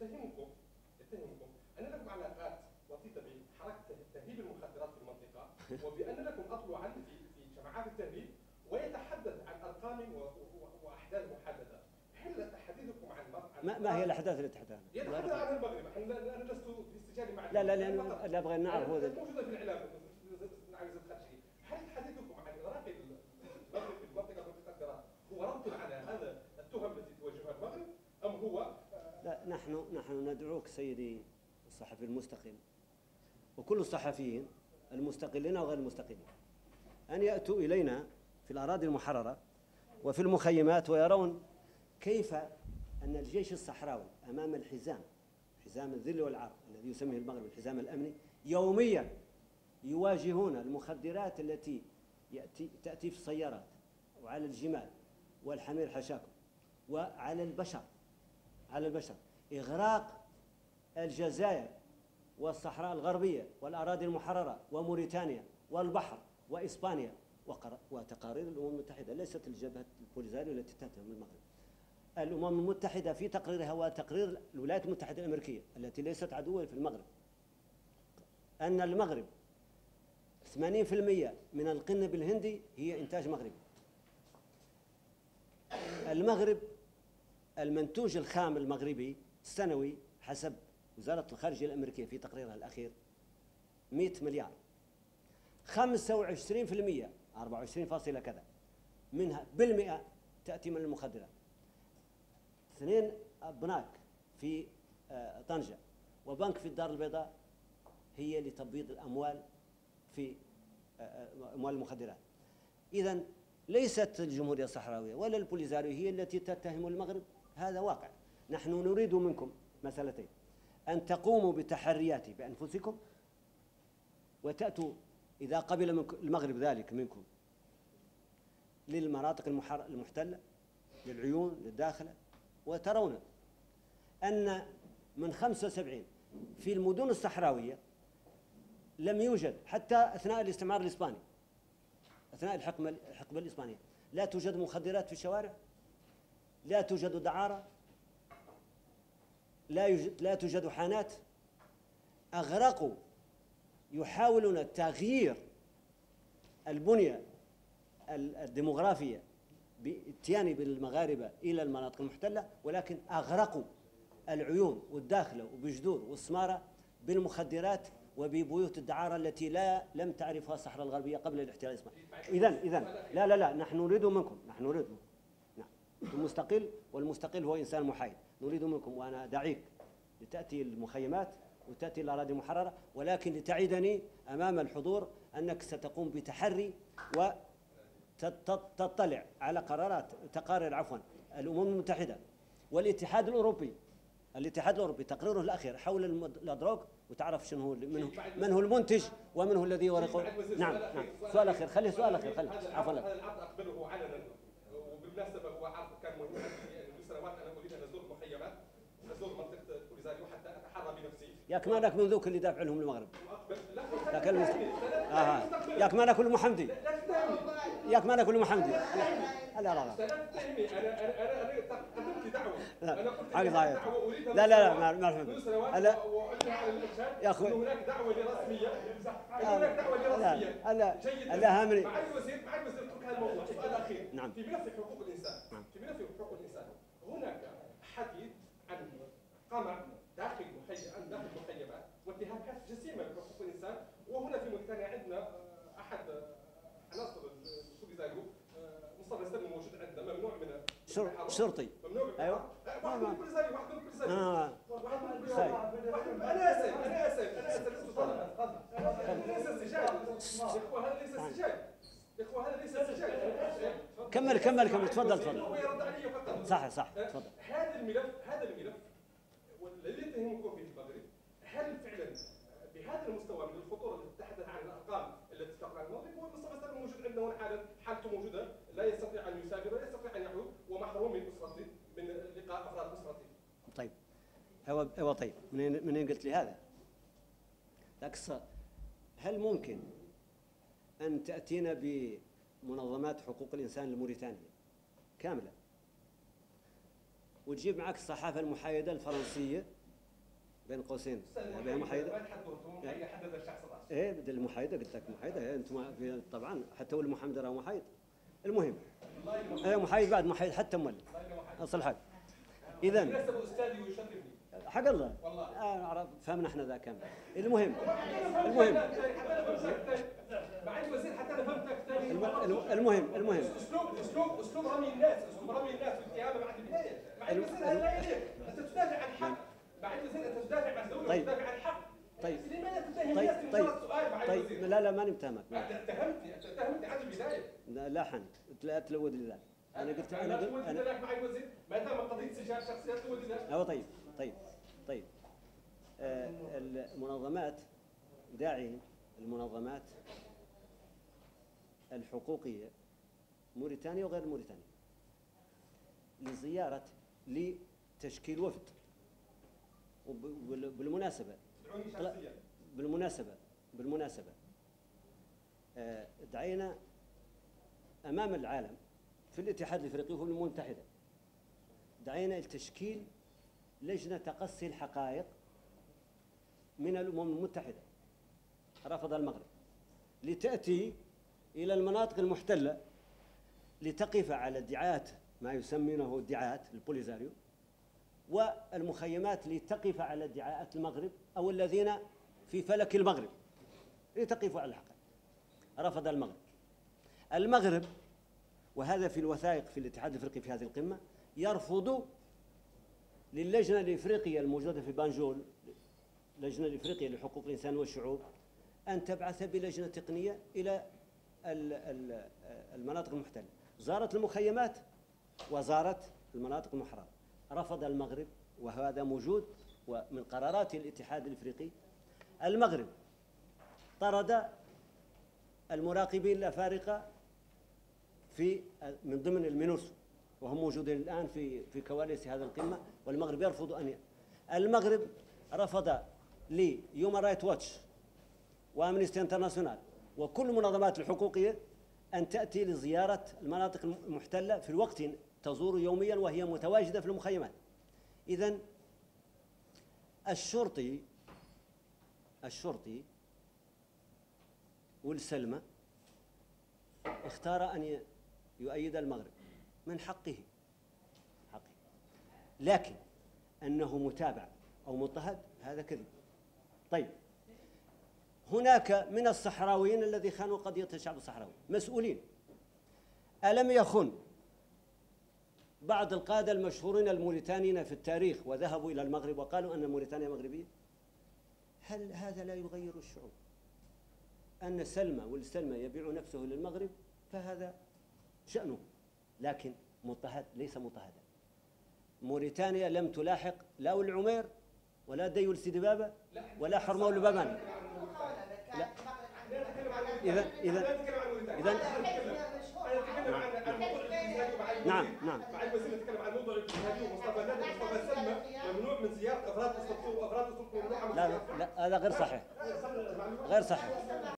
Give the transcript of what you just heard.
يتهمكم ان لكم علاقات وطيده بحركه تهريب المخدرات في المنطقه، وبان لكم اصل عن في جماعات التهريب، ويتحدث عن ارقام واحداث محدده. هل حديثكم عن ما هي الاحداث التي تحدث؟ يتحدث عن المغرب. انا لست في استجابه مع لا لا ابغى نعرف هو موجوده في الاعلام. نعم زيد خرجي. هل حديثكم عن اغراق المغرب في منطقه المخدرات هو رد على هذا التهم التي توجهها المغرب، ام هو لا، نحن ندعوك سيدي الصحفي المستقل وكل الصحفيين المستقلين وغير المستقلين أن يأتوا إلينا في الأراضي المحررة وفي المخيمات ويرون كيف أن الجيش الصحراوي أمام حزام الذل والعار الذي يسميه المغرب الحزام الأمني، يوميا يواجهون المخدرات التي تأتي في السيارات وعلى الجمال والحمير حشاكم وعلى البشر، إغراق الجزائر والصحراء الغربية والأراضي المحررة وموريتانيا والبحر وإسبانيا، وتقارير الأمم المتحدة، ليست الجبهة البوليزاريو التي تتهم المغرب. الأمم المتحدة في تقريرها وتقرير الولايات المتحدة الأمريكية التي ليست عدوة في المغرب أن المغرب 80% من القنب الهندي هي إنتاج مغربي. المغرب المنتوج الخام المغربي السنوي حسب وزارة الخارجية الأمريكية في تقريرها الأخير 100 مليار، 25% 24 كذا منها بالمئة تأتي من المخدرات. 2 بناك في طنجة وبنك في الدار البيضاء هي لتبييض الأموال في أموال المخدرات. إذن ليست الجمهورية الصحراوية ولا البوليزاريو هي التي تتهم المغرب، هذا واقع. نحن نريد منكم مسألتين: أن تقوموا بتحريات بأنفسكم وتأتوا إذا قبل المغرب ذلك منكم للمناطق المحتلة، للعيون، للداخلة، وترون أن من 75 في المدن الصحراوية لم يوجد حتى أثناء الاستعمار الإسباني، أثناء الحقبة الإسبانية لا توجد مخدرات في الشوارع، لا توجد دعارة، لا توجد حانات. أغرقوا يحاولون تغيير البنية الديمغرافية باتيان بالمغاربة إلى المناطق المحتلة، ولكن أغرقوا العيون والداخلة وبجدور والسمارة بالمخدرات وببيوت الدعارة التي لم تعرفها الصحراء الغربية قبل الاحتلال الإسباني. إذن لا نحن نريد منكم نعم المستقل، والمستقل هو إنسان محايد. نريد منكم، وأنا دعيك لتأتي المخيمات وتأتي الأراضي المحررة، ولكن لتعدني أمام الحضور أنك ستقوم بتحري وتطلع على تقارير الأمم المتحدة والاتحاد الأوروبي تقريره الأخير حول الأدراج، وتعرف شنو هو من هو المنتج ومن هو الذي يورقه. نعم سؤال أخير، خليه سؤال أخير، عفوا. هذا العرض أقبله علنا، وبالمناسبة هو عرض كان مهم منذ سنوات. أنا أريد أن أزور المخيمات، أزور منطقة البوليزاريو حتى أتحرى بنفسي. ياك مالك من ذوك اللي دافع لهم المغرب، ياك مالك كل محمدي، ياك مالك كل محمدي. لا تتهمني. أنا قدمت دعوة. أنا قلت دعوة أريد ما منذ سنوات، وأعلن على الإرشاد يا أخوي أن هناك دعوة رسمية. جيد. لا هامني. معالي الوزير اترك هذا الموضوع. سؤال أخير. نعم. في ملف حقوق الإنسان. هناك حديث عن قمع داخل المخيمات وانتهاكات جسيمة بحقوق الإنسان. وهنا في موريتانيا عندنا أحد عناصر البوليزاريو مصطفى السلمي موجود عندنا، ممنوع من شرطي. ممنوع من ايوه واحد من البوليزاريو. انا اسال ليس السجال. يا اخوه هذا ليس السجال. كمل تفضل. هو يرد علي فقط. صح تفضل. هذا الملف والذي يتهمكم به المغرب، هل فعلا بهذا المستوى من الخطوره التي تتحدث عن الارقام التي تقع عن المغرب؟ ومصطفى السلمي موجود عندنا هنا حالته موجوده، لا يستطيع ان يسافر ولا يستطيع ان يعود، ومحروم من اسرته، من لقاء افراد اسرته. طيب طيب، منين قلت لي هذا؟ هل ممكن أن تأتينا بمنظمات حقوق الإنسان الموريتانية كاملة وتجيب معك الصحافة المحايدة الفرنسية بين قوسين أستاذ بين محايدة. ما تحددتم هي حدد الشخص الآخر. ايه بدل المحايدة، قلت لك محايدة، إيه انتم طبعا حتى ولي محمد راه محايد. المهم ايه محايد بعد محايد حتى مولي اصل حق. اذا بالمناسبة أستاذي ويشرفني. حق الله والله. نعرف فهمنا احنا ذا كامل. المهم مع الوزير حتى انا فهمتك ثاني. المهم اسلوب رمي الناس، والاتهام بعد البدايه. مع الوزير هذا لا يليق. انت تدافع عن حق. مع الوزير انت تدافع عن الدوله وتدافع عن حق. طيب لماذا تتهم الناس في مجرد سؤال مع الوزير؟ لا ماني متهمك. اتهمتني عن البدايه. لا حنت لا تلود لي ذا. انا قلت انا مع الوزير ما دام قضيه سجال شخصيات تلود لي. طيب المنظمات داعين المنظمات الحقوقية موريتانيا وغير موريتانيا لزيارة لتشكيل وفد. وبالمناسبة بالمناسبة دعينا أمام العالم في الاتحاد الافريقي وفي الامم المتحده، دعينا لتشكيل لجنه تقصي الحقائق من الامم المتحده. رفض المغرب لتاتي الى المناطق المحتله لتقف على ادعاءات ما يسمونه ادعاءات البوليزاريو، والمخيمات لتقف على ادعاءات المغرب او الذين في فلك المغرب لتقفوا على الحقائق. رفض المغرب وهذا في الوثائق في الاتحاد الافريقي في هذه القمه، يرفض للجنه الافريقيه الموجوده في بانجول، اللجنه الافريقيه لحقوق الانسان والشعوب، ان تبعث بلجنه تقنيه الى المناطق المحتله. زارت المخيمات وزارت المناطق المحرره. رفض المغرب، وهذا موجود ومن قرارات الاتحاد الافريقي. المغرب طرد المراقبين الافارقه من ضمن المينوسو، وهم موجودين الآن في كواليس هذه القمة، والمغرب يرفض المغرب رفض لهيومن رايت واتش وأمنستي انترناسيونال وكل المنظمات الحقوقية أن تأتي لزيارة المناطق المحتلة في الوقت تزور يوميا وهي متواجدة في المخيمات. إذن الشرطي والسلمى اختار أن يؤيد المغرب، من حقه، لكن أنه متابع أو مضطهد هذا كذب. طيب، هناك من الصحراويين الذي خانوا قضية الشعب الصحراوي مسؤولين. ألم يخن بعض القادة المشهورين الموريتانيين في التاريخ وذهبوا إلى المغرب وقالوا أن موريتانيا مغربية؟ هل هذا لا يغير الشعوب؟ أن سلمى والسلمى يبيع نفسه للمغرب فهذا شأنه، لكن مضطهد ليس مضطهدا. موريتانيا لم تلاحق لا العمير ولا ديول سيدي بابا ولا حرمه الباباني. لا إذا نعم مع الوزير نتكلم عن موضوع الاجتهادي ومصطفى سلمى ممنوع من زيارة أفراد السلطة ممنوعة من لا هذا غير صحيح.